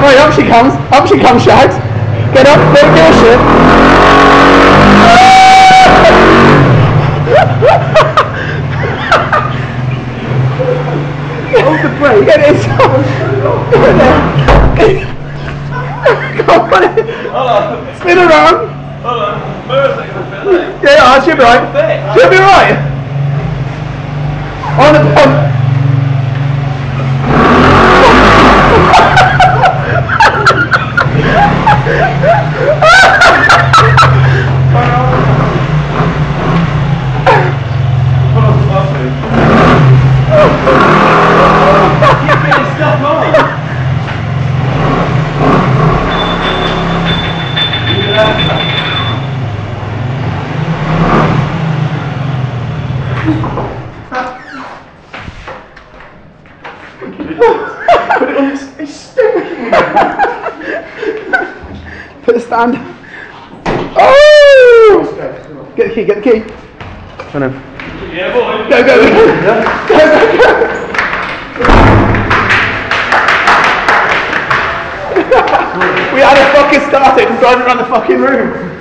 Right, up she comes. Up she comes, Shags. Get up, don't give a shit. Hold the brake. Get it. Come on. Spin around. Hold on. Where is it going to fit? Yeah, she'll be right. She'll be right. On the put the stand. Oh! Get the key, get the key. Oh no. Yeah, boy. Go, go, go. Go, go, go. We had a fucking started driving around the fucking room.